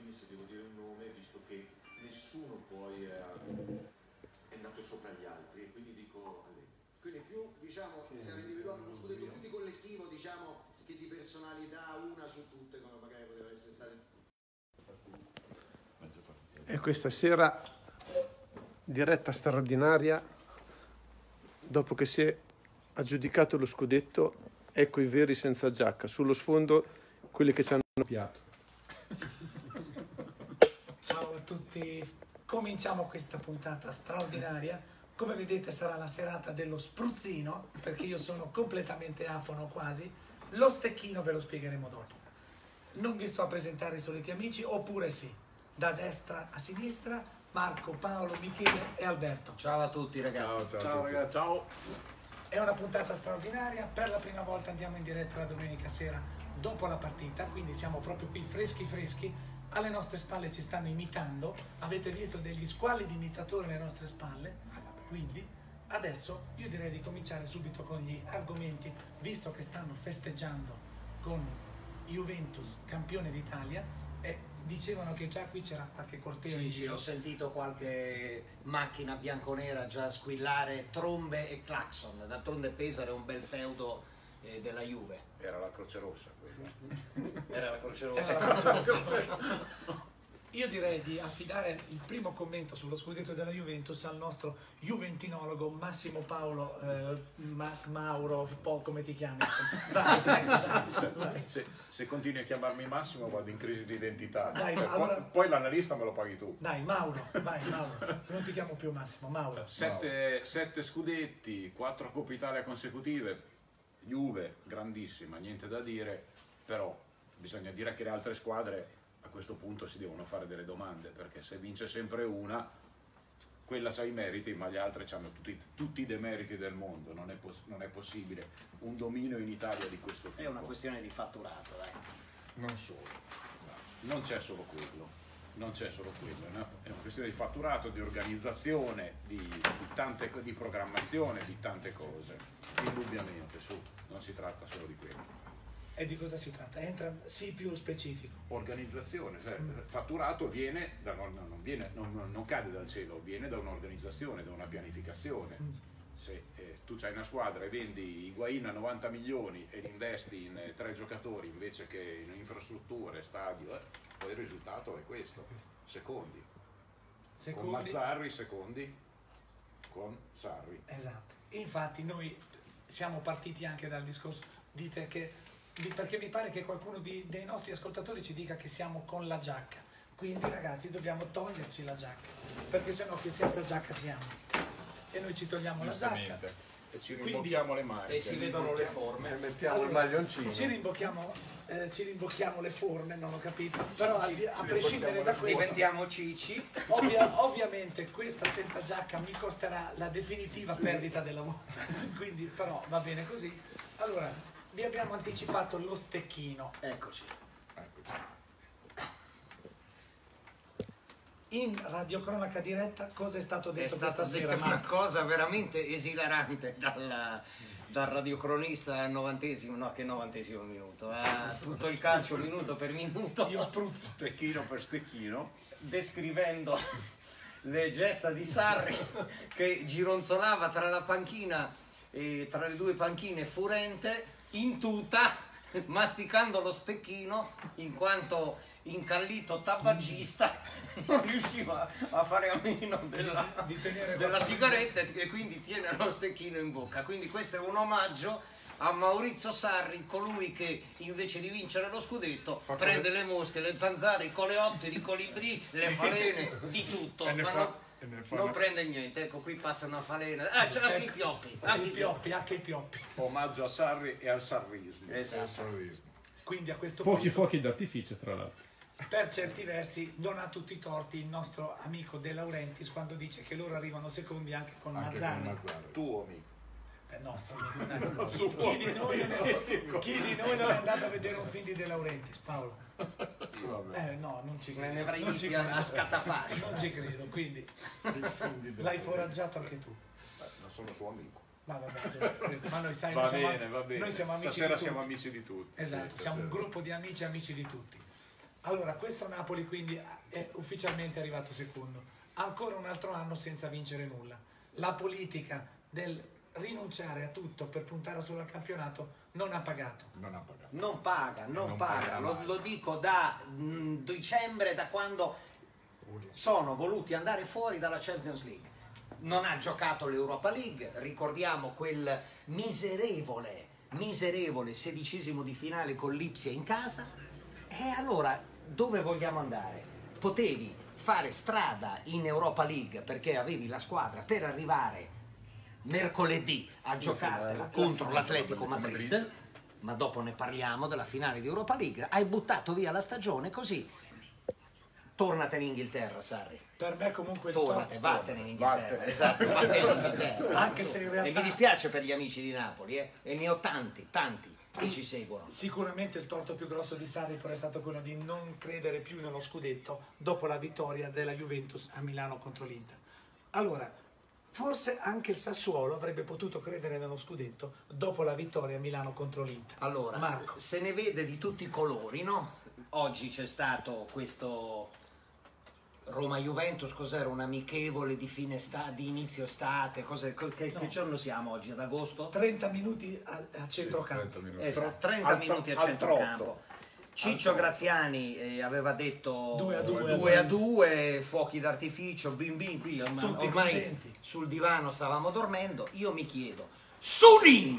quindi se devo dire un nome, visto che nessuno poi è andato sopra gli altri, e quindi dico Allegri. Quindi più, diciamo, stiamo individuando uno scudetto più di collettivo, diciamo, che di personalità, una su tutte, come magari poteva essere stato. E questa sera diretta straordinaria, dopo che si è aggiudicato lo scudetto, ecco i veri senza giacca, sullo sfondo quelli che ci hanno piato. Ciao a tutti, cominciamo questa puntata straordinaria. Come vedete sarà la serata dello spruzzino, perché io sono completamente afono quasi. Lo stecchino ve lo spiegheremo dopo. Non vi sto a presentare i soliti amici, oppure sì, da destra a sinistra, Marco, Paolo, Michele e Alberto. Ciao a tutti ragazzi. Ciao ragazzi. Ciao. È una puntata straordinaria, per la prima volta andiamo in diretta la domenica sera dopo la partita, quindi siamo proprio qui freschi freschi, alle nostre spalle ci stanno imitando, avete visto degli squallidi imitatori alle nostre spalle, quindi adesso io direi di cominciare subito con gli argomenti, visto che stanno festeggiando con Juventus campione d'Italia e dicevano che già qui c'era qualche corteo. Sì, ho sentito qualche macchina bianconera già squillare trombe e clacson. D'altronde Pesaro è un bel feudo della Juve. Era la Croce Rossa quella. Era la Croce Rossa. Io direi di affidare il primo commento sullo scudetto della Juventus al nostro juventinologo Massimo Paolo Mauro, un po' come ti chiami? Vai. Se continui a chiamarmi Massimo vado in crisi di identità. Dai, cioè, allora... Poi l'analista me lo paghi tu. Dai Mauro, vai Mauro, non ti chiamo più Massimo, Mauro. Sette scudetti, 4 Coppe Italia consecutive, Juve grandissima, niente da dire, però bisogna dire che le altre squadre a questo punto si devono fare delle domande, perché se vince sempre una, quella c'ha i meriti, ma gli altri hanno tutti i demeriti del mondo. Non è possibile un dominio in Italia di questo tipo. È una questione di fatturato, dai. Non solo, non c'è solo quello, è una questione di fatturato, di organizzazione, di programmazione, di tante cose. Indubbiamente, non si tratta solo di quello. E di cosa si tratta? Entra sì più specifico. Organizzazione, cioè, fatturato viene non cade dal cielo, viene da un'organizzazione, da una pianificazione. Se tu hai una squadra e vendi Higuain a 90 milioni e investi in 3 giocatori invece che in infrastrutture, stadio, poi il risultato è questo. Secondi. Con Mazzarri, secondi con Sarri. Esatto. Infatti noi siamo partiti anche dal discorso, dite che perché mi pare che qualcuno dei nostri ascoltatori ci dica che siamo con la giacca, quindi ragazzi dobbiamo toglierci la giacca, perché sennò che senza giacca siamo, e noi ci togliamo la giacca e ci rimbocchiamo le maniche e si vedono le forme, mettiamo il maglioncino, ci rimbocchiamo le forme, non ho capito, però a prescindere da questo diventiamo cici. Ovviamente questa senza giacca mi costerà la definitiva perdita della voce, quindi però va bene così. Allora vi abbiamo anticipato lo stecchino. Eccoci. In radiocronaca diretta cosa è stato detto questa sera? È stata detta una cosa veramente esilarante dal radiocronista al 90esimo, no che 90esimo minuto, tutto il calcio minuto per minuto. Io spruzzo. Stecchino per stecchino. Descrivendo le gesta di Sarri che gironzolava tra la panchina e tra le due panchine furente, in tuta, masticando lo stecchino, in quanto incallito tabagista non riusciva a fare a meno della sigaretta e quindi tiene lo stecchino in bocca. Quindi questo è un omaggio a Maurizio Sarri, colui che invece di vincere lo scudetto prende le mosche, le zanzare, i coleotteri, i colibrì, le falene, di tutto. Non prende niente, ecco qui passa una falena, c'è anche i pioppi, Anche i pioppi. Omaggio a Sarri e al sarrismo. Esatto. Quindi a questo pochi punto, fuochi d'artificio tra l'altro. per certi versi non ha tutti i torti il nostro amico De Laurentiis quando dice che loro arrivano secondi anche con Mazzarri. Tuo amico. Nostro amico, dai. Chi di noi non è andato a vedere un film di De Laurentiis, Paolo? No, non ci credo. Ne avrai visti a scatafare. Non ci credo, quindi l'hai foraggiato anche tu. Non sono suo amico. Ma vabbè, ma noi sai, Va bene. noi siamo amici Stasera di tutti. siamo amici di tutti. Esatto, sì, siamo un gruppo di amici di tutti. Allora, questo Napoli quindi è ufficialmente arrivato secondo. Ancora un altro anno senza vincere nulla. La politica del rinunciare a tutto per puntare solo al campionato non ha pagato. Non paga. Lo dico da dicembre, da quando sono voluti andare fuori dalla Champions League. Non ha giocato l'Europa League, ricordiamo quel miserevole 16esimo di finale con l'Ipsia in casa. E allora dove vogliamo andare? Potevi fare strada in Europa League perché avevi la squadra per arrivare mercoledì a giocare contro l'Atletico Madrid, ma dopo ne parliamo della finale di Europa League. Hai buttato via la stagione così. Tornatene in Inghilterra, Sarri. Per me comunque il Tornate, vattene in Inghilterra. Esatto, vattene in Inghilterra. Anche se in realtà... E mi dispiace per gli amici di Napoli, e ne ho tanti che ci seguono. Sicuramente il torto più grosso di Sarri però è stato quello di non credere più nello scudetto dopo la vittoria della Juventus a Milano contro l'Inter. Allora, forse anche il Sassuolo avrebbe potuto credere nello scudetto dopo la vittoria a Milano contro l'Inter. Allora, Marco. se ne vede di tutti i colori, no? Oggi c'è stato questo Roma-Juventus, cos'era? Un amichevole di fine estate, di inizio estate, che giorno siamo oggi? Ad agosto? 30 minuti a centrocampo. Esatto, 30 minuti a centrocampo. Ciccio Graziani aveva detto 2-2, fuochi d'artificio, bim bim, qui ormai contenti. Sul divano stavamo dormendo. Io mi chiedo, Suning!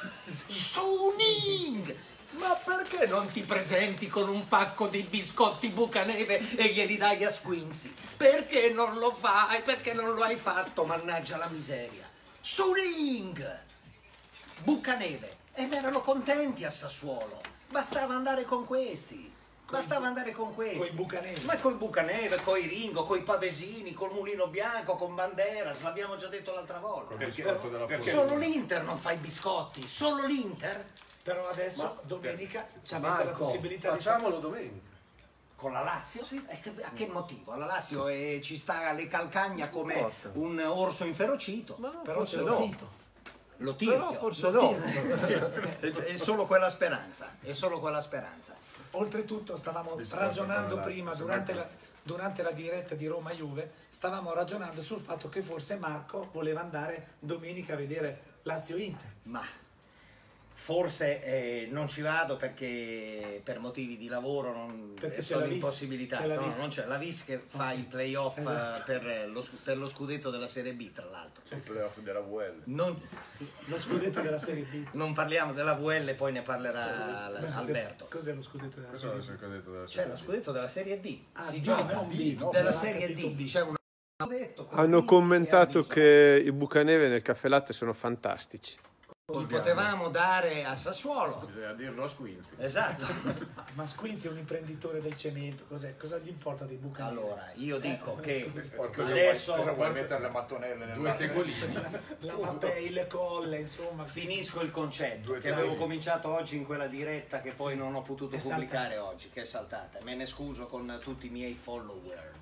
Ma perché non ti presenti con un pacco di biscotti Bucaneve e glieli dai a Squinzi? Perché non lo fai? Perché non lo hai fatto? Mannaggia la miseria. Suning! Bucaneve. Ed erano contenti a Sassuolo. Bastava andare con questi. Coi Bucaneve. Ma coi Bucaneve, coi Ringo, coi Pavesini, col Mulino Bianco, con Banderas, l'abbiamo già detto l'altra volta. Solo l'Inter non fa i biscotti, solo l'Inter. Però adesso domenica avete la possibilità facciamolo domenica. Con la Lazio? Sì. A che motivo? La Lazio ci sta alle calcagna come un orso inferocito. Però c'è lo Tito. Lo tiro. Però forse no. È solo quella speranza. Oltretutto stavamo ragionando prima durante la diretta di Roma-Juve, stavamo ragionando sul fatto che forse Marco voleva andare domenica a vedere Lazio-Inter. Ma forse non ci vado perché per motivi di lavoro Perché sono c'è la impossibilitato. Vis. No, non c'è la Vis che fa i playoff per lo scudetto della Serie B, tra l'altro. Il playoff della VL. Lo scudetto della Serie B. Non parliamo della VL, poi ne parlerà Alberto. Cos'è lo scudetto della Serie B? C'è lo scudetto della Serie D. Si D, gioca non B, no, della ho Serie capito D. B. C'è un scudetto con Hanno D commentato e che i Bucaneve nel caffè latte sono fantastici. li potevamo dare a Sassuolo. Bisogna dirlo a Squinzi. Esatto. Ma Squinzi è un imprenditore del cemento, cosa gli importa dei Bucaneve? Allora, io dico che Cosa adesso vuoi mettere le mattonelle nel Due tegolini. La Mattei, le colle, insomma. finisco il concetto che avevo cominciato oggi in quella diretta che poi non ho potuto È pubblicare oggi, che è saltata. Me ne scuso con tutti i miei follower.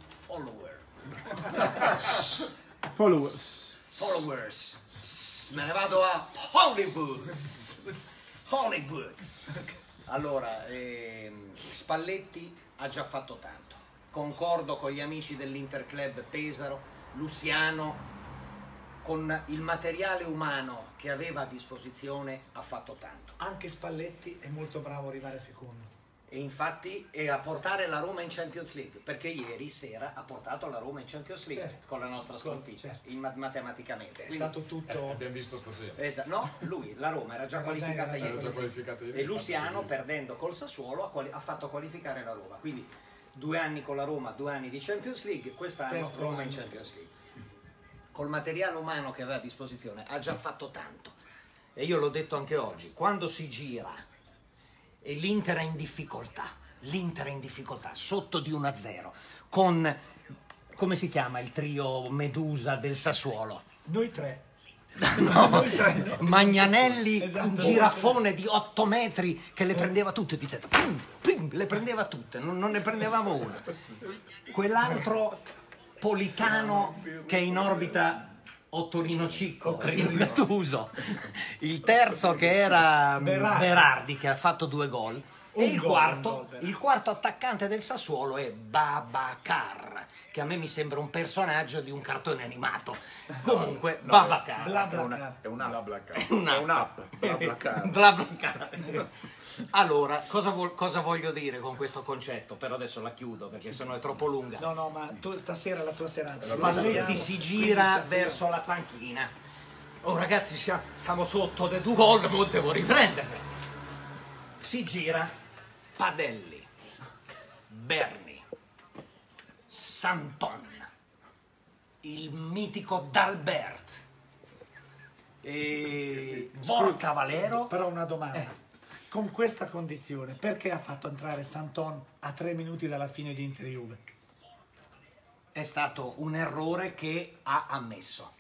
Me ne vado a Hollywood. Allora, Spalletti ha già fatto tanto. Concordo con gli amici dell'Interclub Pesaro, Luciano, con il materiale umano che aveva a disposizione ha fatto tanto. Anche Spalletti è molto bravo a arrivare secondo. E infatti è a portare la Roma in Champions League, perché ieri sera ha portato la Roma in Champions League, Certo. con la nostra sconfitta, Certo. matematicamente. È Quindi, stato tutto... Abbiamo visto stasera. no, la Roma era già qualificata Era già ieri. qualificata ieri, E infatti, Luciano, sì. perdendo col Sassuolo, ha fatto qualificare la Roma. Quindi 2 anni con la Roma, 2 anni di Champions League, quest'anno Terzo Roma in anno. Champions League. Col materiale umano che aveva a disposizione ha già fatto tanto. E io l'ho detto anche oggi, quando si gira e l'Inter è in difficoltà, sotto di 1-0, con, come si chiama il trio Medusa del Sassuolo? Noi tre. No, Magnanelli, Esatto. un girafone di 8 metri che le prendeva tutte, dicendo, le prendeva tutte, non ne prendevamo una. Quell'altro Politano che è in orbita Ottorino Cicco, Gattuso. Il terzo che era Berardi, che ha fatto 2 gol. E Un gol, il quarto attaccante del Sassuolo è Babacar, che a me mi sembra un personaggio di un cartone animato. Comunque, Babacar. BlaBlaCar. È un'app. È un'app. BlaBlaCar. BlaBlaCar. Allora, cosa voglio dire con questo concetto? Però adesso la chiudo perché sennò è troppo lunga. No, ma tu stasera è la tua serata. Spalletti si gira verso la panchina. Oh ragazzi, siamo sotto dei 2 gol, ma devo riprendermi. Si gira Padelli, Berni, Santon, il mitico D'Albert e Borca Valero. Però una domanda. Con questa condizione, perché ha fatto entrare Santon a 3 minuti dalla fine di Inter-Juve? È stato un errore che ha ammesso.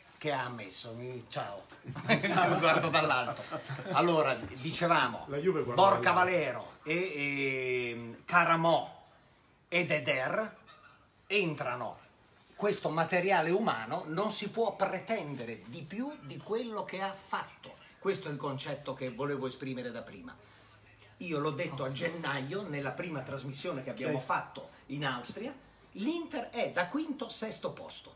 Ciao. Guardo dall'alto. Allora, dicevamo, La Juve guarda Borca dall'alto. Valero e Caramò ed Eder entrano. Questo materiale umano non si può pretendere di più di quello che ha fatto. Questo è il concetto che volevo esprimere da prima. Io l'ho detto a gennaio, nella prima trasmissione che abbiamo fatto in Austria, l'Inter è da quinto, sesto posto.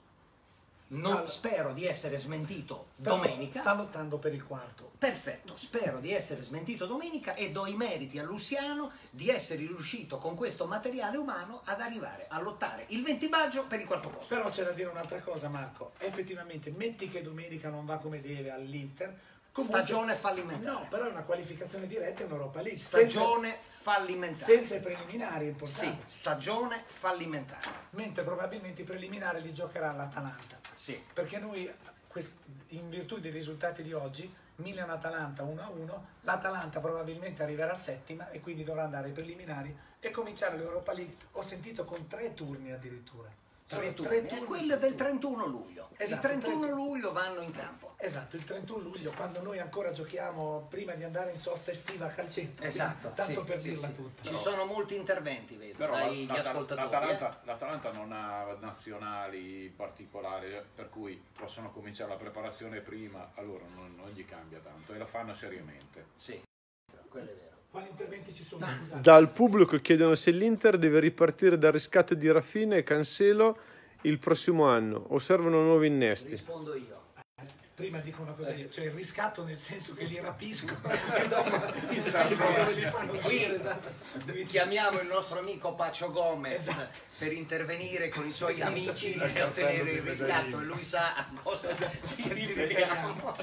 Spero di essere smentito Però domenica. sta lottando per il quarto. Perfetto, spero di essere smentito domenica e do i meriti a Luciano di essere riuscito con questo materiale umano ad arrivare a lottare il 20 maggio per il quarto posto. Però c'è da dire un'altra cosa, Marco. Effettivamente, metti che domenica non va come deve all'Inter. Stagione fallimentare. No, però è una qualificazione diretta in Europa League. Stagione fallimentare. Senza i preliminari, è importante. Sì, stagione fallimentare. Mentre probabilmente i preliminari li giocherà l'Atalanta. Sì. Perché noi, in virtù dei risultati di oggi, Milan-Atalanta 1-1, l'Atalanta probabilmente arriverà settima e quindi dovrà andare ai preliminari e cominciare l'Europa League. Ho sentito con 3 turni addirittura. Tre turni. È quello del 31 luglio. Esatto, il 31 luglio vanno in campo. Esatto, il 31 luglio, quando noi ancora giochiamo prima di andare in sosta estiva a calcetto. Esatto, Tanto sì, per sì, dirla sì. tutta. Ci sono molti interventi, vedo, Però dagli ascoltatori. l'Atalanta non ha nazionali particolari, per cui possono cominciare la preparazione prima, allora non gli cambia tanto e la fanno seriamente. Sì, quello è vero. Quali interventi ci sono? Scusate. Dal pubblico chiedono se l'Inter deve ripartire dal riscatto di Rafinha e Cancelo il prossimo anno o servono nuovi innesti. Rispondo io. Prima dico una cosa io, cioè il riscatto nel senso che li rapiscono e dopo il senso dove li fanno uscire. Esatto. Chiamiamo il nostro amico Pacio Gomez per intervenire con i suoi amici e ottenere il riscatto e lui sa a cosa ci riferiamo.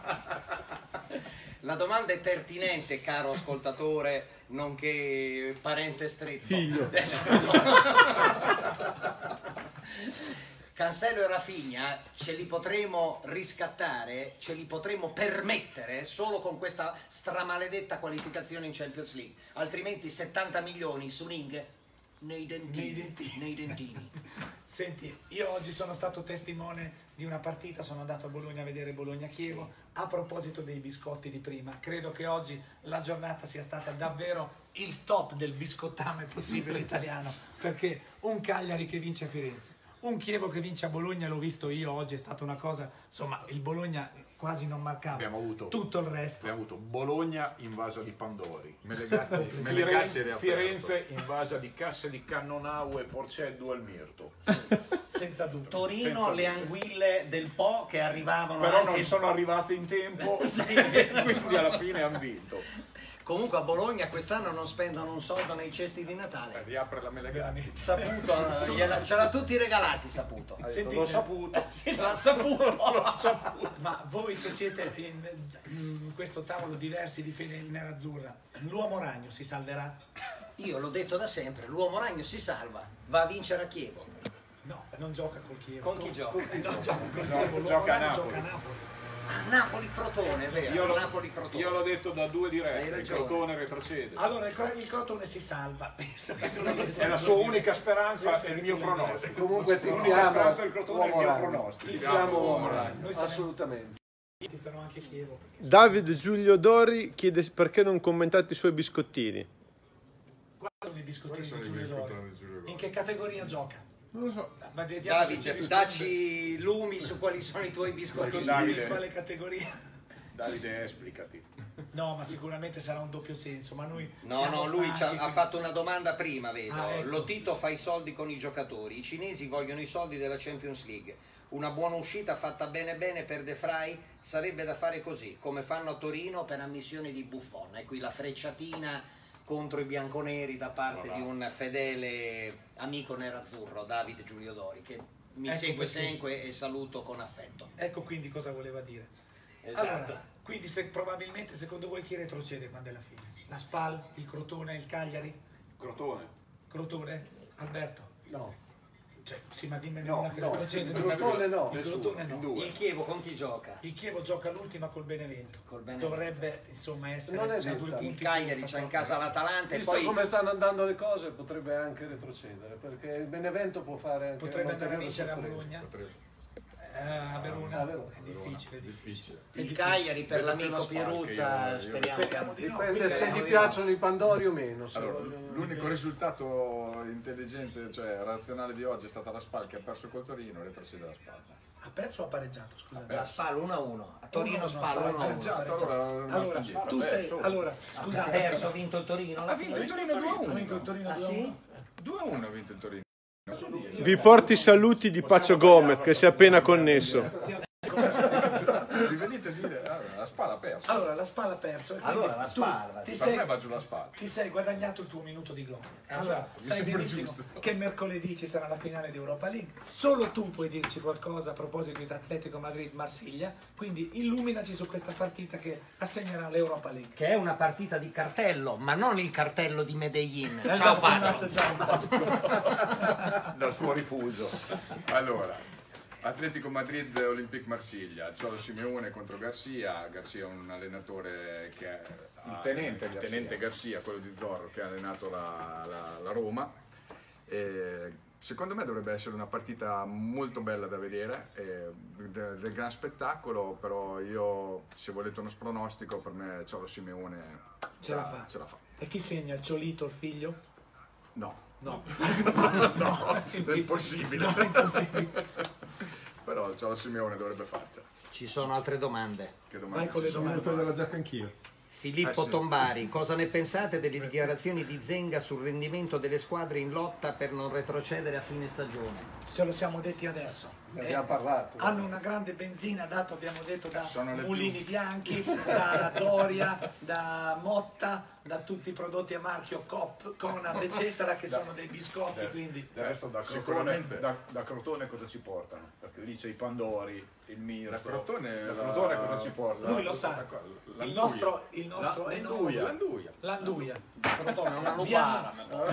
La domanda è pertinente, caro ascoltatore, nonché parente stretto. Figlio. Cancelo e Rafinha ce li potremo riscattare, ce li potremo permettere solo con questa stramaleddetta qualificazione in Champions League, altrimenti 70 milioni su Ring nei dentini. Senti, io oggi sono stato testimone di una partita, sono andato a Bologna a vedere Bologna-Chievo. Sì. A proposito dei biscotti di prima, credo che oggi la giornata sia stata davvero il top del biscottame possibile italiano, perché un Cagliari che vince a Firenze, un Chievo che vince a Bologna, l'ho visto io oggi, è stata una cosa, insomma, il Bologna quasi non marcava. Abbiamo avuto tutto il resto. Abbiamo avuto Bologna invasa di Pandori, Firenze Firenze invasa di casse di Cannonau e Porceddu al Mirto. Senza dubbio. Torino, Senza le dubbio. anguille del Po che arrivavano Però anche... non sono arrivate in tempo, quindi alla fine hanno vinto. Comunque a Bologna quest'anno non spendono un soldo nei cesti di Natale. Riapre la Melegani. Saputo, ce l'ha tutti regalati, Saputo. Sentite, L'ho saputo. Sì, l'ha saputo. ma voi che siete in questo tavolo diversi di fede nerazzurra, l'uomo ragno si salverà? Io l'ho detto da sempre, l'uomo ragno si salva, va a vincere a Chievo. No, non gioca col Chievo. Con chi gioca? Non gioca col No, Chievo, l'uomo gioca a ragno Napoli. gioca a Napoli. A Napoli-Crotone, è vero, Napoli-Crotone. Io l'ho detto da 2 Hai dirette, il ragione. Crotone retrocede. Allora il Crotone si salva. È la sua unica speranza e il mio pronostico. Comunque L'unica speranza del Crotone è il mio pronostico. Tifiamo uomo ragno. Noi siamo- Assolutamente. Tifano anche Chievo. perché- Davide Giulio Dori chiede perché non commentate i suoi biscottini. Quali sono i biscottini Quali sono di i Giulio biscottini Dori? di Giulio Dori? In che categoria gioca? Non lo so. Ma vediamo se ci Davide, risponde. dacci lumi su quali sono i tuoi biscottini. Davide. In quale categoria? Davide, esplicati. No, ma sicuramente sarà un doppio senso, ma noi No, siamo no, lui stanchi, ha quindi- fatto una domanda prima, vedo. Ah, ecco. Lotito fa i soldi con i giocatori, i cinesi vogliono i soldi della Champions League. Una buona uscita fatta bene bene per De Vrij sarebbe da fare così, come fanno a Torino per ammissione di Buffon. E qui la frecciatina contro i bianconeri da parte di un fedele amico nerazzurro, Davide Giulio Dori, che mi Ecco segue perché. sempre e saluto con affetto. Ecco quindi cosa voleva dire. Esatto. Allora, quindi probabilmente secondo voi chi retrocede quando è la fine? La Spal, il Crotone, il Cagliari? Crotone. Crotone? Alberto? No, Cioè, sì, ma dimmene No, una che no, retrocede. il Crotone no. Il Crotone no. Due. Il Chievo con chi gioca? Il Chievo gioca l'ultima col Benevento. Col Benevento. Dovrebbe insomma essere Non è a detta. 2 Il punti. Il Cagliari sopra. c'ha in casa l'Atalanta e Visto poi... come stanno andando le cose potrebbe anche retrocedere, perché il Benevento può fare anche Potrebbe andare a un'ulteriore vincere a sorpresa. Bologna. Potrebbe. A Verona. A Verona. È difficile. Difficile. Il Cagliari per Vedo l'amico più la Spal Pieruzza, che io- speriamo Speriamo che... di no. Dipende quindi se no, gli io piacciono i Pandori o meno. se Allora, vogliono- l'unico risultato intelligente, cioè razionale di oggi è stata la Spal che ha perso col Torino, retrocede la Spal. Ha perso o ha pareggiato? Scusate. La Spal 1-1, a Torino 1-1, Spal pareggiato. 1-1. Esatto, allora Allora, rimasta indietro. tu sei. Perso. Allora, Ha scusate. perso, ha vinto il Torino. alla Ha vinto fine. il Torino 2-1. Ha vinto il Torino Ah, 2-1. sì? 2-1 ha vinto il Torino. Vi porti i saluti di Pacio Gomez che si è appena connesso. Vi venite a dire, la Spal ha perso. Allora, la Spal ha perso. e quindi Allora, la tu Spal, ti Per sei- me va giù la Spal. Ti sei guadagnato il tuo minuto di gloria. Esatto, Allora, mi sai sembra benissimo giusto. che mercoledì ci sarà la finale di Europa League. Solo tu puoi dirci qualcosa a proposito di Atletico Madrid-Marsiglia. Quindi illuminaci su questa partita che assegnerà l'Europa League. Che è una partita di cartello, ma non il cartello di Medellin. Ciao Esatto, Pacio. ciao Pacio. Dal suo rifugio. Allora, Atletico Madrid, Olympique Marsiglia, Cholo Simeone contro Garcia. Garcia è un allenatore che è Il tenente Garcia, quello di Zorro, che ha allenato la Roma. Secondo me dovrebbe essere una partita molto bella da vedere, del gran spettacolo, però io, se volete uno spronostico, per me Cholo Simeone Ce la fa. ce la fa. E chi segna? Il Ciolito, il figlio? No, No. no, è impossibile. No, è impossibile. Però Cholo Simeone dovrebbe farcela. Ci sono altre domande. Che Vai domande con le ci sono? domande. della giacca anch'io. Filippo Sì. Tombari, cosa ne pensate delle dichiarazioni di Zenga sul rendimento delle squadre in lotta per non retrocedere a fine stagione? Ce lo siamo detti adesso. Ne abbiamo parlato. Hanno una grande benzina, dato abbiamo detto da Sono le Mulini più. Bianchi, da Doria, da Motta, da tutti i prodotti a marchio Coop, Conad, eccetera, che sono dei biscotti, quindi Del resto da Sicuramente. da Crotone cosa ci portano? Perché lì c'è i Pandori, il Mirko. Da Crotone, Da Crotone cosa ci porta? lui lo sa. Il nostro è L'Anduia. l'Anduia. Crotone, una Vi, lupara.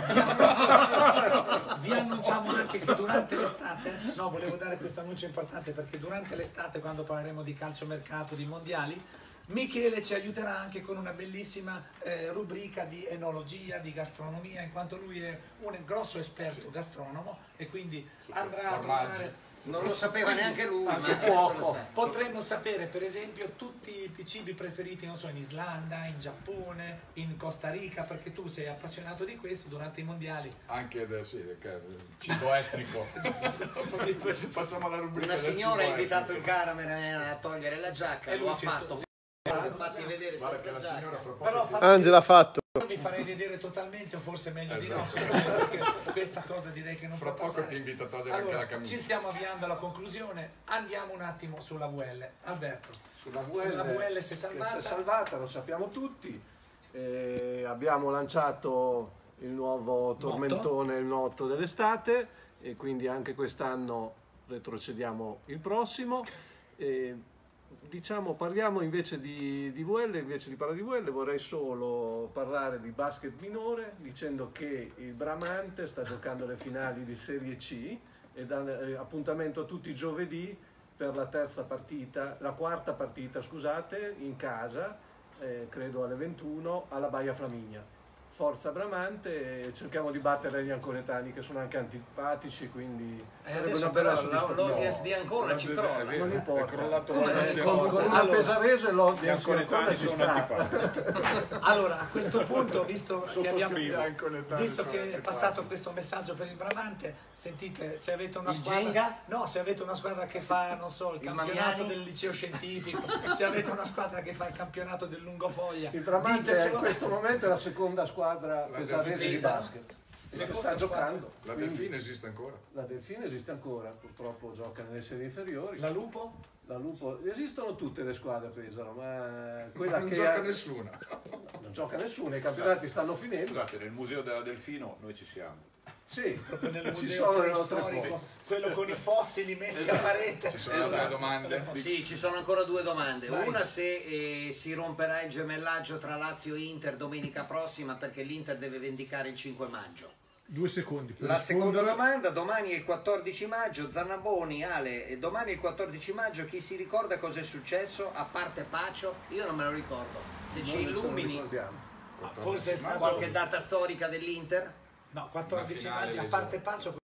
vi annunciamo anche che durante l'estate, no, volevo dare questo annuncio importante perché durante l'estate, quando parleremo di calciomercato, di mondiali, Michele ci aiuterà anche con una bellissima rubrica di enologia, di gastronomia, in quanto lui è un grosso esperto gastronomo e quindi andrà a trovare. Non lo sapeva neanche lui, ma Anche adesso lo sa. Potremmo sapere per esempio tutti i cibi preferiti, non so, in Islanda, in Giappone, in Costa Rica, perché tu sei appassionato di questo durante i mondiali. Anche cibo etnico. Facciamo la rubrica Una del signora ha cibo invitato etnico. il cameraman a togliere la giacca, E lo lui ha si- fatto. Fatti vedere Guarda che senza la signora giacca. fra poco Però Angela ha fatto. mi farei vedere totalmente, o forse meglio di Esatto. no, perché questa cosa direi che non fra può poco passare. ti invito a togliere anche Allora, la camicia. ci stiamo avviando alla conclusione, andiamo un attimo sulla VL. Alberto, Sulla la VL si è che salvata. si è salvata, lo sappiamo tutti. Abbiamo lanciato il nuovo tormentone, il notto dell'estate, e quindi anche quest'anno retrocediamo il prossimo. Diciamo, parliamo invece di VL, invece di parlare di VL vorrei solo parlare di basket minore, dicendo che il Bramante sta giocando le finali di Serie C e dà appuntamento tutti i giovedì per la quarta partita, scusate, in casa, credo alle 21 alla Baia Flaminia. Forza Bramante, e cerchiamo di battere gli anconetani che sono anche antipatici, quindi sarebbe Adesso una bella però soddisfazione. l'audience di Ancona ci crolla. Non importa. È crollato Come l'audience non di importa? Con Ancona. una Allora. pesarese Gli l'audience ancora anconetani ci sono sta. antipatici. Allora, a questo punto, visto che Sottoscrivo. visto che è passato questo messaggio per il Bramante, sentite, se avete una Il squadra, Genga? no, se avete una squadra che fa, non so, il campionato Mamiani? del liceo scientifico, se avete una squadra che fa il campionato del Lungofoglia, Il Bramante in ditecelo. questo momento è la seconda squadra pesarese di Delfina. basket. Che Seconda sta squadra. giocando. La Quindi Delfina esiste ancora. la Delfina esiste ancora, purtroppo gioca nelle serie inferiori. La Lupo? La Lupo, esistono tutte le squadre a Pesaro, ma Ma quella non che gioca ha- nessuna. non gioca nessuno, i campionati stanno finendo. Scusate, nel museo della Delfino noi ci siamo. Sì, Proprio nel ci museo sono le nostre preistorico, foto. quello con i fossili messi a parete. Ci sono delle domande. Sì, ci sono ancora due domande. Vai. Una, se si romperà il gemellaggio tra Lazio e Inter domenica prossima, perché l'Inter deve vendicare il 5 maggio. 2 secondi per La seconda rispondere. domanda, domani è il 14 maggio, Zannaboni, Ale, e domani è il 14 maggio, chi si ricorda cosa è successo, a parte Pacio? Io non me lo ricordo. Se ci Noi ce lo illumini ricordiamo. Forse è stato qualche data storica dell'Inter? no, 14 Una finale maggio, a del parte Pazzo.